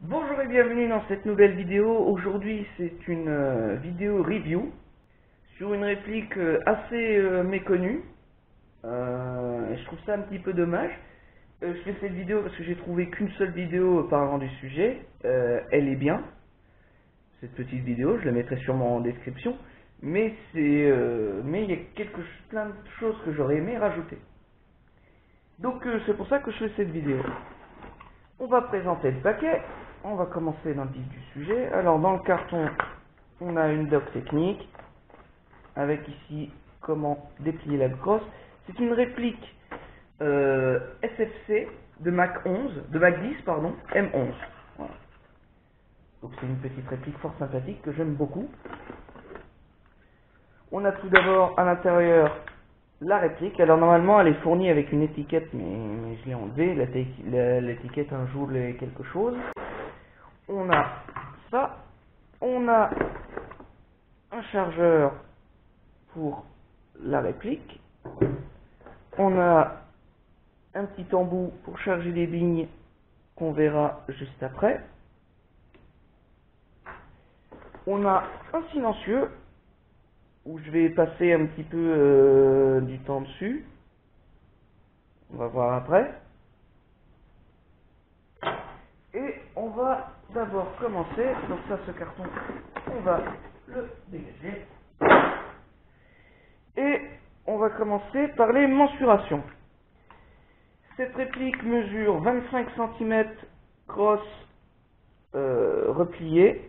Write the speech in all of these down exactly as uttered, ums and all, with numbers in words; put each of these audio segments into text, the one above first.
Bonjour et bienvenue dans cette nouvelle vidéo. Aujourd'hui c'est une euh, vidéo review sur une réplique euh, assez euh, méconnue. Euh, et je trouve ça un petit peu dommage. Euh, je fais cette vidéo parce que j'ai trouvé qu'une seule vidéo parlant du sujet. Euh, elle est bien, cette petite vidéo, je la mettrai sûrement en description. Mais c'est, euh, mais il y a quelque, plein de choses que j'aurais aimé rajouter. Donc euh, c'est pour ça que je fais cette vidéo. On va présenter le paquet. On va commencer dans le vif du sujet. Alors dans le carton, on a une doc technique avec ici comment déplier la crosse. C'est une réplique euh, S F C de Mac onze, de Mac dix pardon, M onze. Voilà. Donc c'est une petite réplique fort sympathique que j'aime beaucoup. On a tout d'abord à l'intérieur la réplique. Alors normalement elle est fournie avec une étiquette, mais, mais je l'ai enlevée. L'étiquette un jour est quelque chose. On a ça, on a un chargeur pour la réplique, on a un petit embout pour charger les lignes qu'on verra juste après, on a un silencieux où je vais passer un petit peu euh, du temps dessus, on va voir après, et on va d'abord commencer, donc ça ce carton on va le dégager, et on va commencer par les mensurations. Cette réplique mesure vingt-cinq centimètres crosse euh, repliée.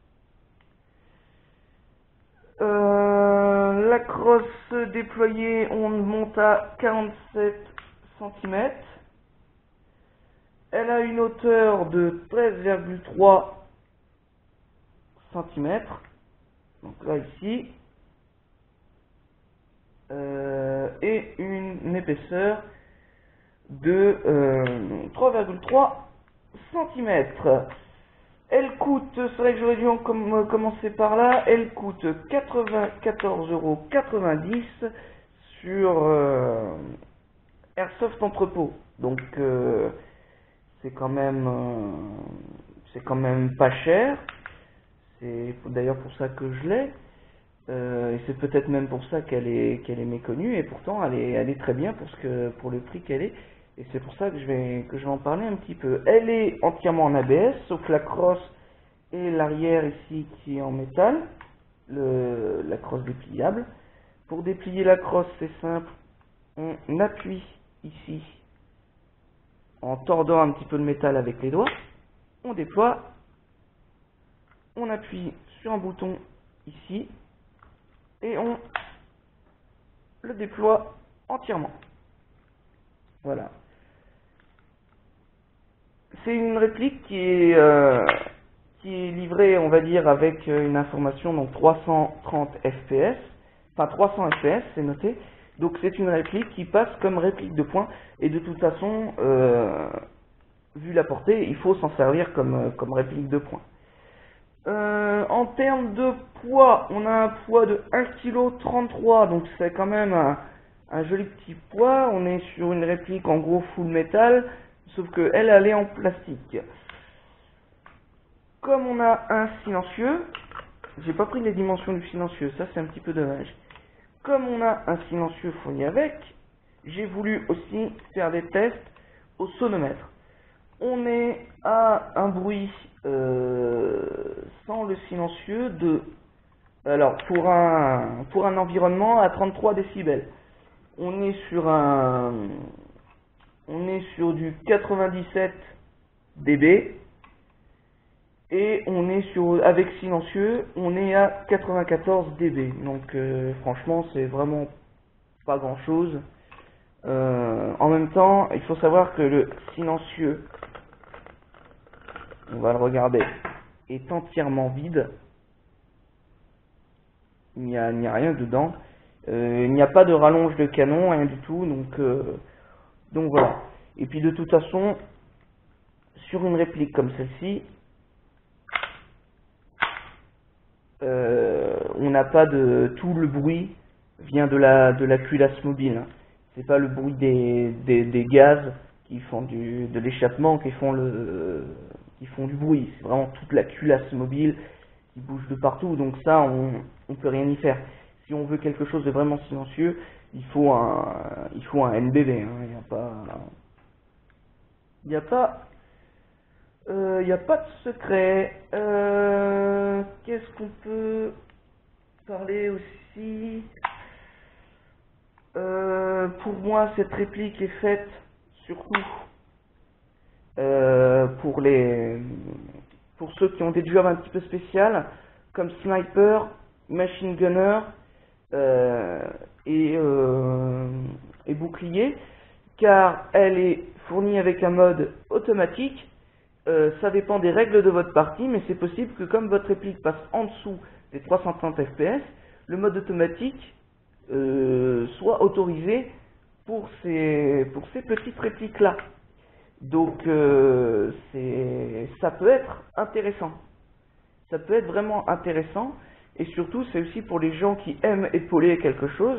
Euh, la crosse déployée, on monte à quarante-sept centimètres. Elle a une hauteur de treize virgule trois centimètres. Donc là ici. Euh, et une épaisseur de euh, trois virgule trois centimètres. Elle coûte, c'est vrai que j'aurais dû en com commencer par là, elle coûte quatre-vingt-quatorze euros quatre-vingt-dix sur euh, Airsoft Entrepôt. Donc euh, c'est quand même euh, c'est quand même pas cher. C'est d'ailleurs pour ça que je l'ai. Euh, et c'est peut-être même pour ça qu'elle est qu'elle est méconnue, et pourtant elle est elle est très bien pour ce que pour le prix qu'elle est. Et c'est pour ça que je vais que je vais en parler un petit peu. Elle est entièrement en A B S, sauf la crosse et l'arrière ici qui est en métal, le la crosse dépliable. Pour déplier la crosse, c'est simple, on appuie ici en tordant un petit peu le métal avec les doigts, on déploie, on appuie sur un bouton ici et on le déploie entièrement. Voilà. C'est une réplique qui est, euh, qui est livrée, on va dire, avec une information, donc trois cent trente F P S, enfin trois cents F P S, c'est noté. Donc c'est une réplique qui passe comme réplique de poing, et de toute façon, euh, vu la portée, il faut s'en servir comme, comme réplique de poing. Euh, en termes de poids, on a un poids de un virgule trente-trois kg, donc c'est quand même un, un joli petit poids. On est sur une réplique en gros full métal, sauf que elle, elle est en plastique. Comme on a un silencieux, j'ai pas pris les dimensions du silencieux, ça c'est un petit peu dommage. Comme on a un silencieux fourni avec, j'ai voulu aussi faire des tests au sonomètre. On est à un bruit euh, sans le silencieux de, alors pour un pour un environnement à trente-trois décibels. On est sur un on est sur du quatre-vingt-dix-sept décibels et on est sur avec silencieux, on est à quatre-vingt-quatorze décibels. Donc euh, franchement, c'est vraiment pas grand chose. Euh, en même temps, il faut savoir que le silencieux, on va le regarder, est entièrement vide. Il n'y a, il n'y a rien dedans. Euh, il n'y a pas de rallonge de canon, rien du tout. Donc, euh, donc voilà. Et puis de toute façon, sur une réplique comme celle-ci, euh, on n'a pas de tout le bruit vient de la de la culasse mobile. C'est pas le bruit des, des, des gaz qui font du de l'échappement qui font le qui font du bruit. C'est vraiment toute la culasse mobile qui bouge de partout. Donc ça, on on peut rien y faire. Si on veut quelque chose de vraiment silencieux, il faut un il faut un N B B. Hein. Il n'y a pas il n'y a pas euh, il n'y a pas de secret. Euh, Qu'est-ce qu'on peut parler aussi? Euh, pour moi, cette réplique est faite surtout euh, pour les pour ceux qui ont des jobs un petit peu spéciaux, comme sniper, machine gunner euh, et, euh, et bouclier, car elle est fournie avec un mode automatique. Euh, ça dépend des règles de votre partie, mais c'est possible que comme votre réplique passe en dessous des trois cent trente F P S, le mode automatique Euh, soit autorisé pour ces pour ces petites répliques là. Donc euh, c'est ça peut être intéressant, ça peut être vraiment intéressant, et surtout c'est aussi pour les gens qui aiment épauler quelque chose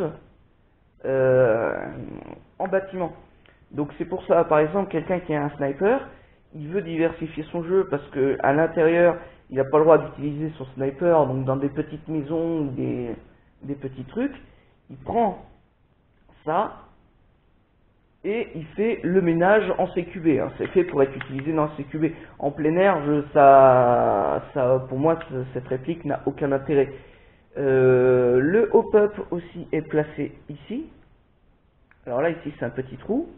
euh, en bâtiment. Donc c'est pour ça, par exemple, quelqu'un qui est un sniper, il veut diversifier son jeu parce que à l'intérieur il n'a pas le droit d'utiliser son sniper, donc dans des petites maisons ou des, des petits trucs. Il prend ça et il fait le ménage en C Q B. Hein. C'est fait pour être utilisé dans le C Q B. En plein air, je, ça, ça, pour moi, cette réplique n'a aucun intérêt. Euh, le hop-up aussi est placé ici. Alors là, ici, c'est un petit trou.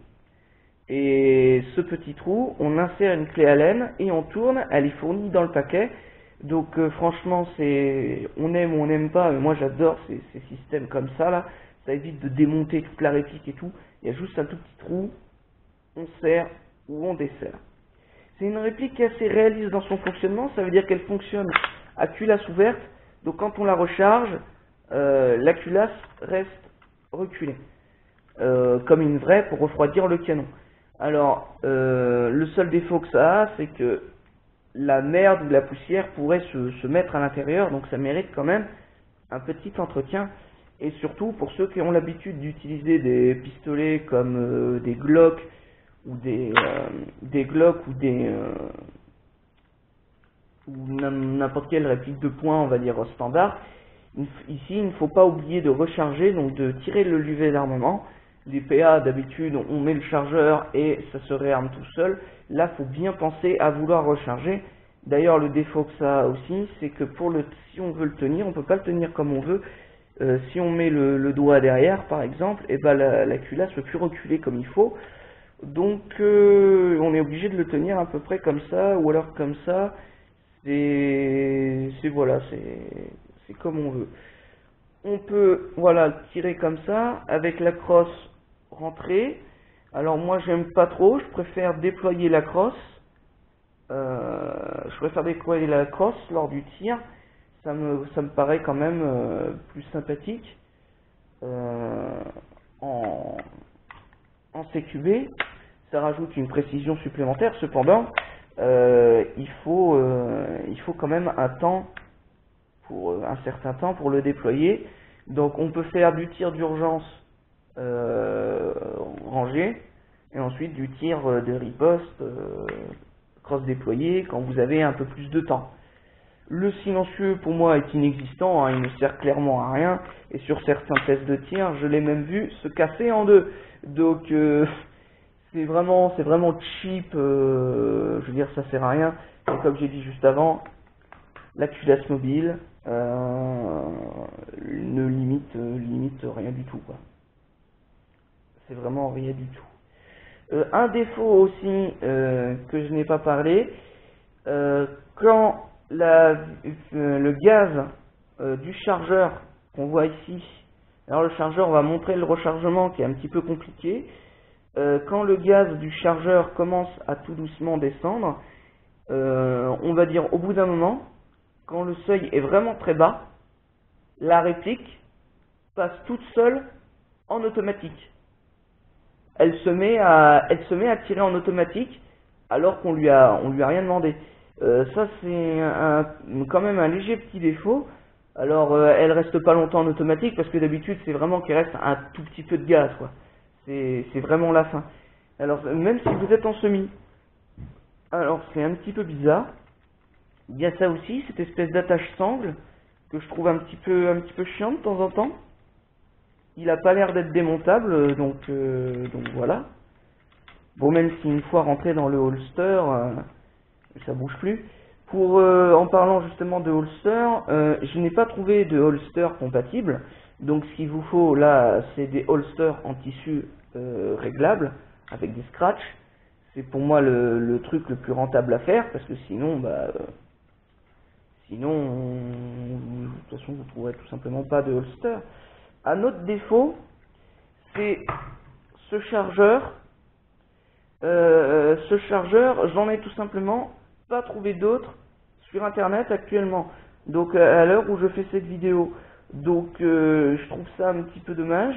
Et ce petit trou, on insère une clé Allen et on tourne. Elle est fournie dans le paquet. Donc euh, franchement, c'est on aime ou on n'aime pas, mais moi j'adore ces, ces systèmes comme ça là. Ça évite de démonter toute la réplique et tout. Il y a juste un tout petit trou, on serre ou on dessert. C'est une réplique qui est assez réaliste dans son fonctionnement. Ça veut dire qu'elle fonctionne à culasse ouverte. Donc quand on la recharge, euh, la culasse reste reculée, euh, comme une vraie, pour refroidir le canon. Alors euh, le seul défaut que ça a, c'est que la merde ou la poussière pourrait se, se mettre à l'intérieur, donc ça mérite quand même un petit entretien. Et surtout pour ceux qui ont l'habitude d'utiliser des pistolets comme euh, des Glock ou des euh, des Glock ou des euh, ou n'importe quelle réplique de poing, on va dire standard. Ici, il ne faut pas oublier de recharger, donc de tirer le levier d'armement. Les P A, d'habitude, on met le chargeur et ça se réarme tout seul. Là, faut bien penser à vouloir recharger. D'ailleurs, le défaut que ça a aussi, c'est que pour le, si on veut le tenir, on peut pas le tenir comme on veut. Euh, si on met le, le doigt derrière, par exemple, et ben la, la culasse ne peut plus reculer comme il faut. Donc, euh, on est obligé de le tenir à peu près comme ça, ou alors comme ça. C'est, c'est voilà, c'est, c'est comme on veut. On peut, voilà, tirer comme ça, avec la crosse rentrée. Alors moi j'aime pas trop, je préfère déployer la crosse. Euh, je préfère déployer la crosse lors du tir. Ça me, ça me paraît quand même euh, plus sympathique euh, en, en C Q B. Ça rajoute une précision supplémentaire. Cependant, euh, il faut, euh, il faut quand même un temps, pour un certain temps pour le déployer. Donc on peut faire du tir d'urgence euh, rangé et ensuite du tir de riposte euh, cross déployé quand vous avez un peu plus de temps. Le silencieux pour moi est inexistant, hein, il ne sert clairement à rien, et sur certains tests de tir je l'ai même vu se casser en deux. Donc euh, c'est vraiment c'est vraiment cheap, euh, je veux dire ça sert à rien. Et comme j'ai dit juste avant, la culasse mobile euh, ne limite euh, limite rien du tout, quoi. C'est vraiment rien du tout. Euh, un défaut aussi euh, que je n'ai pas parlé, euh, quand la, euh, le gaz euh, du chargeur qu'on voit ici, alors le chargeur va montrer le rechargement qui est un petit peu compliqué. Euh, quand le gaz du chargeur commence à tout doucement descendre, euh, on va dire au bout d'un moment, quand le seuil est vraiment très bas, la réplique passe toute seule en automatique. Elle se met à, elle se met à tirer en automatique alors qu'on lui a, on lui a rien demandé. Euh, ça c'est un, quand même un léger petit défaut. Alors euh, elle reste pas longtemps en automatique parce que d'habitude c'est vraiment qu'il reste un tout petit peu de gaz, quoi. C'est, c'est vraiment la fin. Alors même si vous êtes en semi, Alors c'est un petit peu bizarre. Il y a ça aussi, cette espèce d'attache sangle que je trouve un petit peu un petit peu chiant de temps en temps. Il a pas l'air d'être démontable, donc euh, donc voilà. Bon, même si une fois rentré dans le holster, euh, ça bouge plus. Pour euh, en parlant justement de holster, euh, je n'ai pas trouvé de holster compatible. Donc ce qu'il vous faut là, c'est des holsters en tissu euh, réglables avec des scratchs. C'est pour moi le, le truc le plus rentable à faire parce que sinon, bah, euh, sinon, on- de toute façon, vous trouverez tout simplement pas de holster. Un autre défaut, c'est ce chargeur. Euh, ce chargeur, j'en ai tout simplement pas trouvé d'autres sur internet actuellement. Donc à l'heure où je fais cette vidéo, donc euh, je trouve ça un petit peu dommage.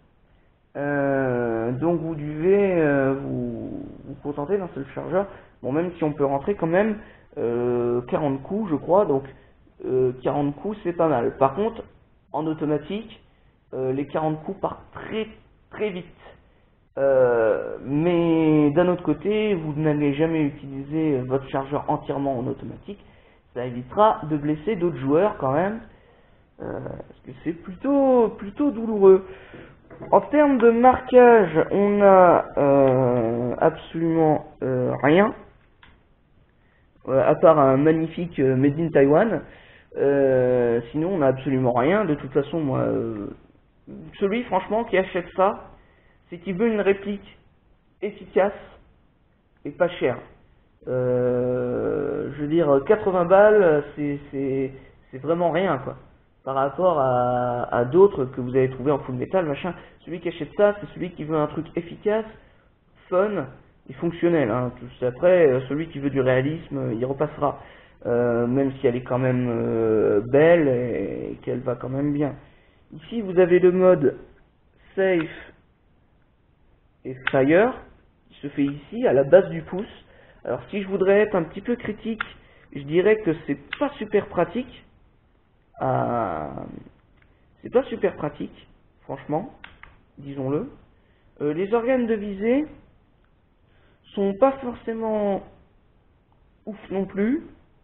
Euh, donc vous devez euh, vous, vous contenter d'un seul chargeur. Bon, même si on peut rentrer quand même euh, quarante coups, je crois. Donc euh, quarante coups, c'est pas mal. Par contre, en automatique, euh, les quarante coups partent très très vite. Euh, mais d'un autre côté, vous n'allez jamais utiliser votre chargeur entièrement en automatique. Ça évitera de blesser d'autres joueurs quand même. Euh, parce que c'est plutôt plutôt douloureux. En termes de marquage, on a euh, absolument euh, rien, euh, à part un magnifique euh, Made in Taiwan. Euh, sinon, on a absolument rien. De toute façon, moi, euh, celui franchement qui achète ça, c'est qu'il veut une réplique efficace et pas chère. Euh, je veux dire, quatre-vingts balles, c'est c'est c'est vraiment rien quoi. Par rapport à, à d'autres que vous avez trouvé en full metal, machin. Celui qui achète ça, c'est celui qui veut un truc efficace, fun et fonctionnel. Hein. Tout après, celui qui veut du réalisme, il repassera. Euh, même si elle est quand même euh, belle et, et qu'elle va quand même bien. Ici, vous avez le mode Safe et Fire, qui se fait ici, à la base du pouce. Alors si je voudrais être un petit peu critique, je dirais que c'est pas super pratique. Euh, c'est pas super pratique, franchement, disons-le. Euh, les organes de visée sont pas forcément ouf non plus.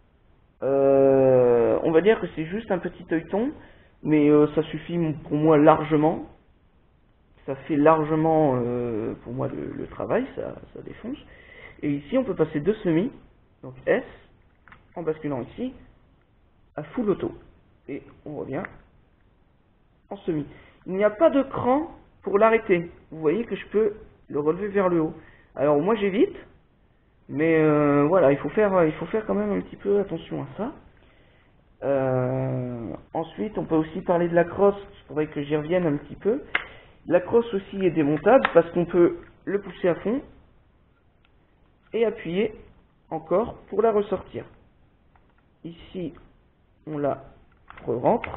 Euh, on va dire que c'est juste un petit œilleton, mais euh, ça suffit pour moi largement. Ça fait largement euh, pour moi le, le travail, ça, ça défonce. Et ici on peut passer deux semis, donc S, en basculant ici, à full auto. Et on revient en semi. Il n'y a pas de cran pour l'arrêter. Vous voyez que je peux le relever vers le haut. Alors moi j'évite, mais euh, voilà, il faut faire, il faut faire quand même un petit peu attention à ça. Euh, ensuite, on peut aussi parler de la crosse. Il faudrait que j'y revienne un petit peu. La crosse aussi est démontable parce qu'on peut le pousser à fond et appuyer encore pour la ressortir. Ici, on la re-rentre.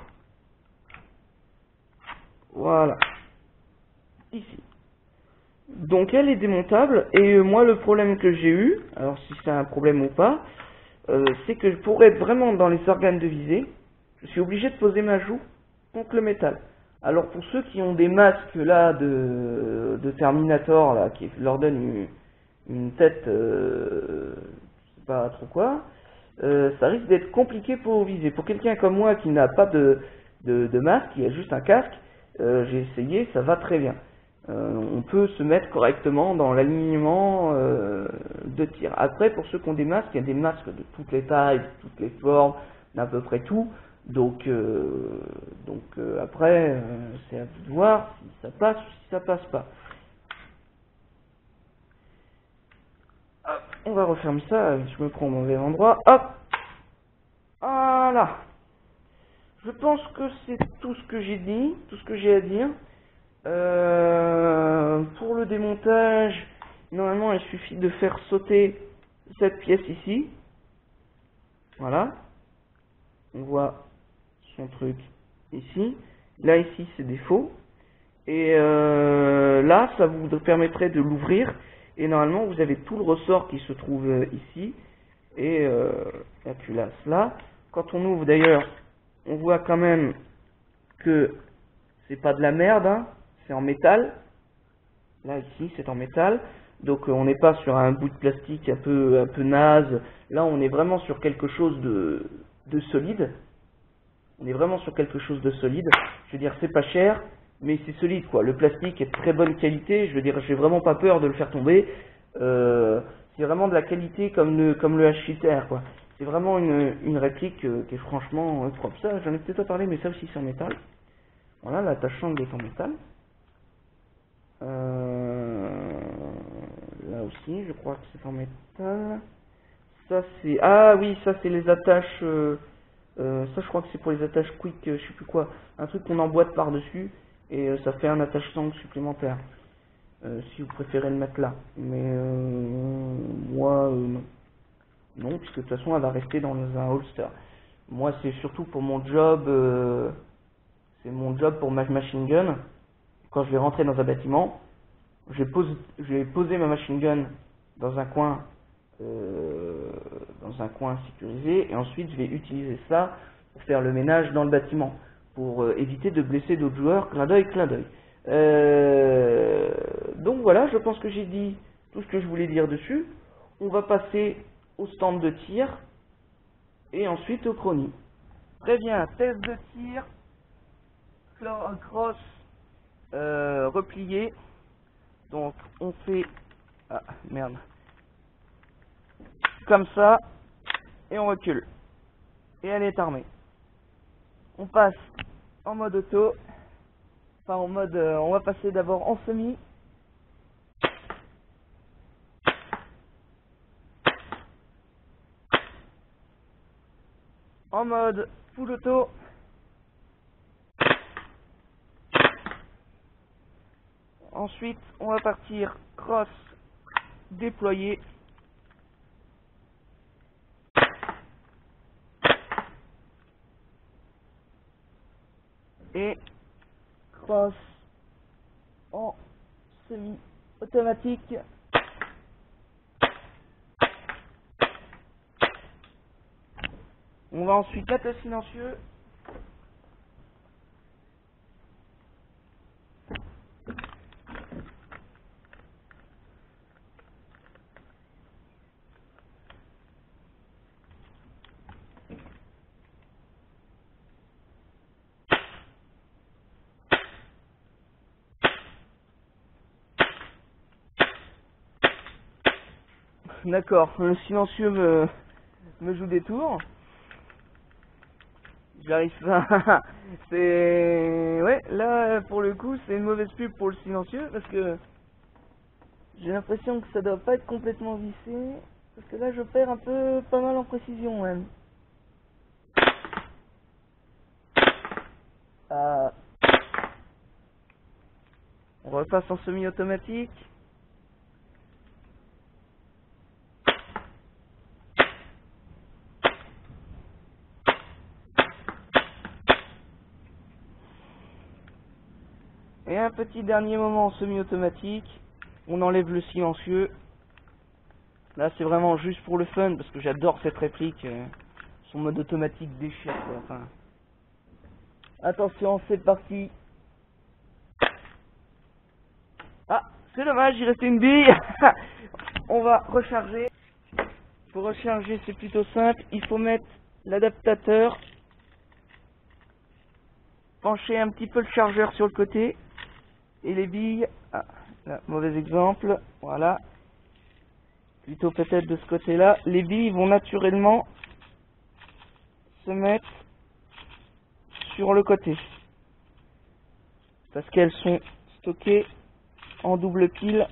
Voilà. Ici. Donc elle est démontable et moi le problème que j'ai eu, alors si c'est un problème ou pas, euh, c'est que pour être vraiment dans les organes de visée, je suis obligé de poser ma joue contre le métal. Alors pour ceux qui ont des masques là de, de Terminator là, qui leur donnent une, une tête, euh, je sais pas trop quoi, euh, ça risque d'être compliqué pour viser. Pour quelqu'un comme moi qui n'a pas de, de, de masque, qui a juste un casque, euh, j'ai essayé, ça va très bien. Euh, on peut se mettre correctement dans l'alignement euh, de tir. Après, pour ceux qui ont des masques, il y a des masques de toutes les tailles, de toutes les formes, d'à peu près tout. Donc, euh, donc euh, après, euh, c'est à vous de voir si ça passe ou si ça passe pas. Hop, on va refermer ça. Je me prends au mauvais endroit. Hop, voilà. Je pense que c'est tout ce que j'ai dit, tout ce que j'ai à dire. Euh, pour le démontage, normalement, il suffit de faire sauter cette pièce ici. Voilà. On voit son truc ici. Là, ici, c'est des faux. Et euh, là, ça vous permettrait de l'ouvrir. Et normalement, vous avez tout le ressort qui se trouve ici. Et euh, la culasse là. Quand on ouvre, d'ailleurs, on voit quand même que c'est pas de la merde. Hein. C'est en métal. Là, ici, c'est en métal. Donc euh, on n'est pas sur un bout de plastique un peu, un peu naze. Là on est vraiment sur quelque chose de, de solide. On est vraiment sur quelque chose de solide. Je veux dire, c'est pas cher, mais c'est solide, quoi. Le plastique est de très bonne qualité. Je veux dire, j'ai vraiment pas peur de le faire tomber. Euh, c'est vraiment de la qualité comme le, comme le H huit R, quoi. C'est vraiment une, une réplique euh, qui est franchement euh, propre. Ça, j'en ai peut-être pas parlé, mais ça aussi c'est en métal. Voilà, l'attache-sangle est en métal. Euh, là aussi, je crois que c'est en métal. Ça, c'est... Ah oui, ça, c'est les attaches... Euh, Euh, ça je crois que c'est pour les attaches quick, euh, je sais plus quoi, un truc qu'on emboîte par dessus et euh, ça fait un attache sangle supplémentaire, euh, si vous préférez le mettre là, mais euh, moi euh, non, non puisque de toute façon elle va rester dans un holster. Moi c'est surtout pour mon job, euh, c'est mon job pour ma machine gun. Quand je vais rentrer dans un bâtiment, je vais, pose, je vais poser ma machine gun dans un coin Euh, dans un coin sécurisé et ensuite je vais utiliser ça pour faire le ménage dans le bâtiment pour euh, éviter de blesser d'autres joueurs. Clin d'œil, clin d'œil. Euh, donc voilà, je pense que j'ai dit tout ce que je voulais dire dessus. On va passer au stand de tir et ensuite au chronie. Très bien, test de tir, cross euh, replié. Donc on fait ah merde comme ça, et on recule. Et elle est armée. On passe en mode auto, enfin en mode, euh, on va passer d'abord en semi. En mode full auto. Ensuite, on va partir cross déployé. Et cross en semi-automatique. On va ensuite mettre le silencieux. D'accord, le silencieux me, me joue des tours. J'arrive pas. C'est... Ouais, là, pour le coup, c'est une mauvaise pub pour le silencieux parce que j'ai l'impression que ça doit pas être complètement vissé. Parce que là, je perds un peu, pas mal en précision même. Ah. On repasse en semi-automatique. Et un petit dernier moment en semi-automatique. On enlève le silencieux. Là, c'est vraiment juste pour le fun, parce que j'adore cette réplique. Euh, son mode automatique déchire, quoi. Enfin... Attention, c'est parti. Ah, c'est dommage, il restait une bille. On va recharger. Pour recharger, c'est plutôt simple. Il faut mettre l'adaptateur. Pencher un petit peu le chargeur sur le côté. Et les billes... Ah, là, mauvais exemple. Voilà. Plutôt peut-être de ce côté-là. Les billes vont naturellement se mettre sur le côté. Parce qu'elles sont stockées en double pile.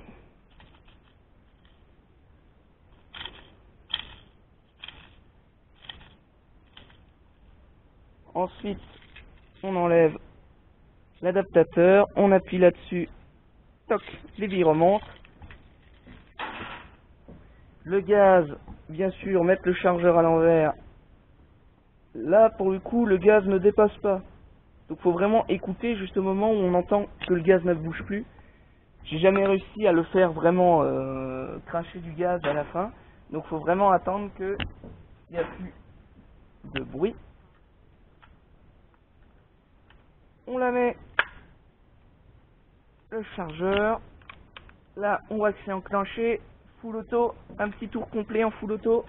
Ensuite, on enlève l'adaptateur, on appuie là-dessus, toc, les billes remontent. Le gaz, bien sûr, mettre le chargeur à l'envers. Là, pour le coup, le gaz ne dépasse pas. Donc, faut vraiment écouter juste au moment où on entend que le gaz ne bouge plus. J'ai jamais réussi à le faire vraiment euh, cracher du gaz à la fin. Donc, faut vraiment attendre qu'il n'y a plus de bruit. On la met le chargeur. Là, on voit que c'est enclenché. Full auto. Un petit tour complet en full auto.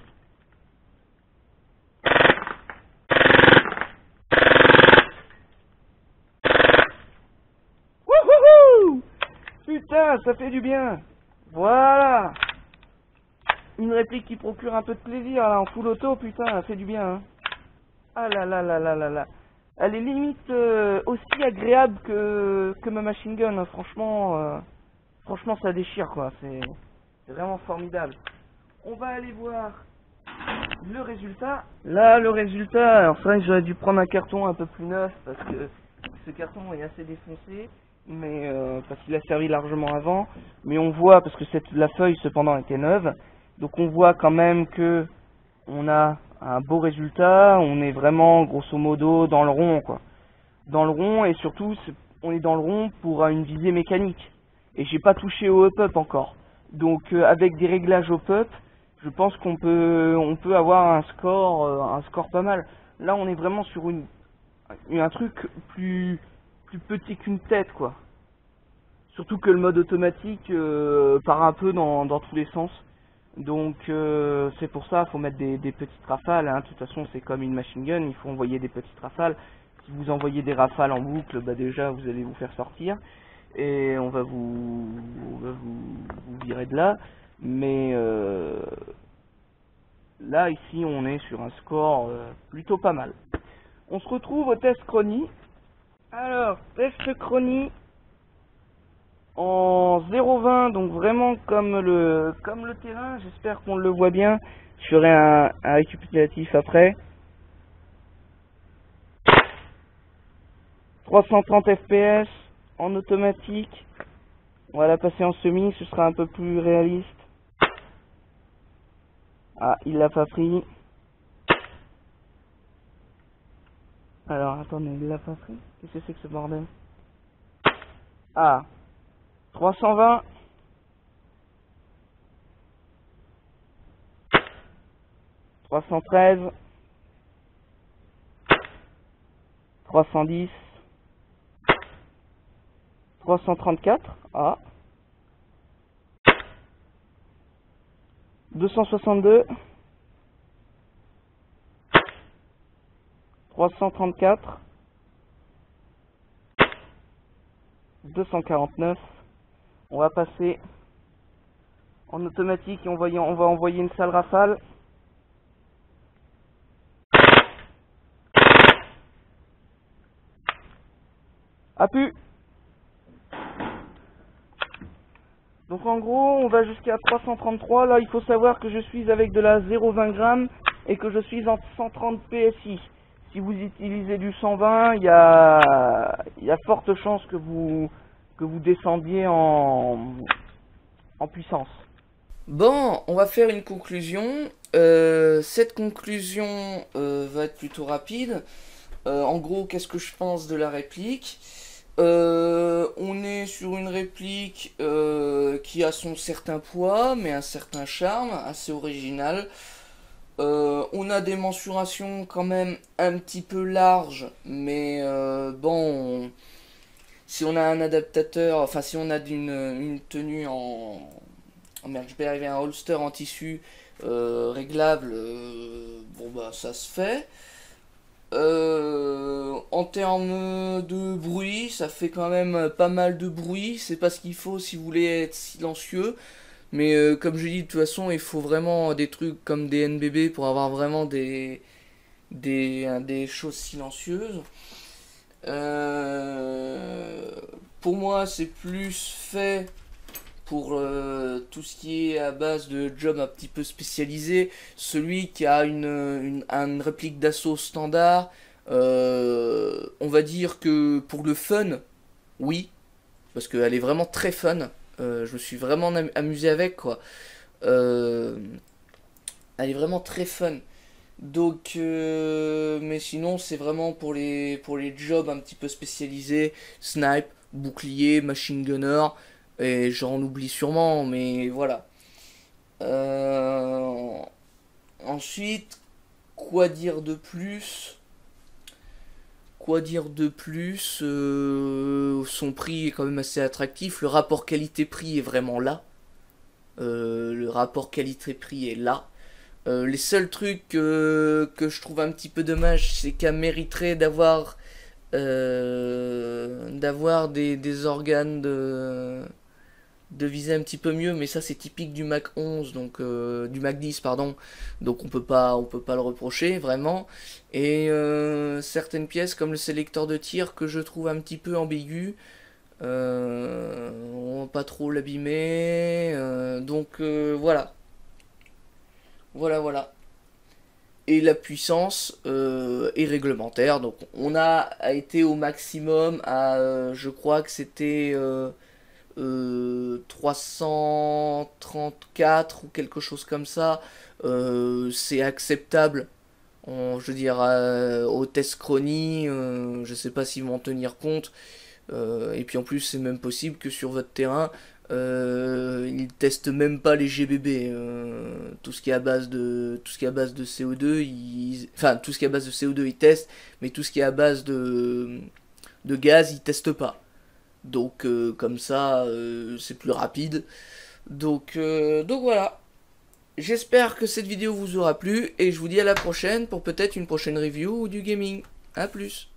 Wouhouhou! Putain, ça fait du bien. Voilà. Une réplique qui procure un peu de plaisir là en full auto, putain, ça fait du bien. Hein. Ah là là là là là là. Elle est limite euh, aussi agréable que, que ma machine gun, hein. Franchement, euh, franchement ça déchire quoi, c'est vraiment formidable. On va aller voir le résultat. Là le résultat, alors c'est vrai que j'aurais dû prendre un carton un peu plus neuf parce que ce carton est assez défoncé, mais euh, parce qu'il a servi largement avant. Mais on voit, parce que cette, la feuille cependant était neuve, donc on voit quand même que on a un beau résultat, on est vraiment grosso modo dans le rond quoi. Dans le rond, et surtout on est dans le rond pour une visée mécanique. Et j'ai pas touché au up-up encore. Donc euh, avec des réglages up-up, je pense qu'on peut on peut avoir un score euh, un score pas mal. Là on est vraiment sur une un truc plus plus petit qu'une tête quoi. Surtout que le mode automatique euh, part un peu dans, dans tous les sens. Donc euh, c'est pour ça, faut mettre des, des petites rafales, hein. De toute façon c'est comme une machine gun, il faut envoyer des petites rafales. Si vous envoyez des rafales en boucle, bah déjà vous allez vous faire sortir. Et on va vous, on va vous, vous virer de là. Mais euh, là ici on est sur un score euh, plutôt pas mal. On se retrouve au test chronie. Alors, test chronie en zéro vingt, donc vraiment comme le comme le terrain, j'espère qu'on le voit bien. Je ferai un, un récapitulatif après. trois cent trente F P S en automatique. On va la passer en semi, ce sera un peu plus réaliste. Ah, il l'a pas pris. Alors, attendez, il l'a pas pris? Qu'est-ce que c'est que ce bordel? Ah, trois cent vingt. trois cent treize. trois cent dix. trois cent trente-quatre. Ah. deux cent soixante-deux. trois cent trente-quatre. deux cent quarante-neuf. On va passer en automatique et on va, on va envoyer une sale rafale. A pu. Donc en gros on va jusqu'à trois cent trente-trois. Là il faut savoir que je suis avec de la zéro virgule vingt grammes et que je suis en cent trente P S I. Si vous utilisez du cent vingt, il y a, il y a forte chance que vous, que vous descendiez en, en puissance. Bon, on va faire une conclusion. Euh, cette conclusion euh, va être plutôt rapide. Euh, en gros, qu'est-ce que je pense de la réplique? euh, On est sur une réplique euh, qui a son certain poids, mais un certain charme, assez original. Euh, on a des mensurations quand même un petit peu larges, mais euh, bon, si on a un adaptateur, enfin si on a une, une tenue en... Oh merde, je vais arriver à un holster en tissu euh, réglable, euh, bon bah ça se fait. Euh, en termes de bruit, ça fait quand même pas mal de bruit, c'est pas ce qu'il faut si vous voulez être silencieux. Mais euh, comme je dis, de toute façon, il faut vraiment des trucs comme des N B B pour avoir vraiment des, des, hein, des choses silencieuses. Euh, pour moi, c'est plus fait pour euh, tout ce qui est à base de job un petit peu spécialisé. Celui qui a une, une, une réplique d'assaut standard, euh, on va dire que pour le fun, oui, parce qu'elle est vraiment très fun. Euh, je me suis vraiment amusé avec quoi. Euh, elle est vraiment très fun. Donc, euh, mais sinon c'est vraiment pour les pour les jobs un petit peu spécialisés, snipe, bouclier, machine gunner, et j'en oublie sûrement, mais voilà. Euh, ensuite, quoi dire de plus? quoi dire de plus, euh, son prix est quand même assez attractif, le rapport qualité-prix est vraiment là. Euh, le rapport qualité-prix est là. Euh, les seuls trucs euh, que je trouve un petit peu dommage, c'est qu'elle mériterait d'avoir euh, d'avoir des, des organes de, de viser un petit peu mieux, mais ça c'est typique du Mac onze, donc euh, du Mac dix pardon, donc on peut pas on peut pas le reprocher vraiment. Et euh, certaines pièces comme le sélecteur de tir que je trouve un petit peu ambigu. Euh, on va pas trop l'abîmer, euh, donc euh, voilà. Voilà, voilà. Et la puissance euh, est réglementaire, donc on a été au maximum à, euh, je crois que c'était euh, euh, trois cent trente-quatre ou quelque chose comme ça. Euh, c'est acceptable. On, je veux dire, euh, au test chronie, euh, je sais pas s'ils vont en tenir compte. Euh, et puis en plus, c'est même possible que sur votre terrain, euh, ils testent même pas les G B B. Euh, tout ce qui est à base de tout ce qui est à base de C O deux, ils, enfin tout ce qui est à base de C O deux, ils testent, mais tout ce qui est à base de de gaz, ils testent pas. Donc euh, comme ça, euh, c'est plus rapide. Donc euh, donc voilà. J'espère que cette vidéo vous aura plu et je vous dis à la prochaine pour peut-être une prochaine review ou du gaming. A plus.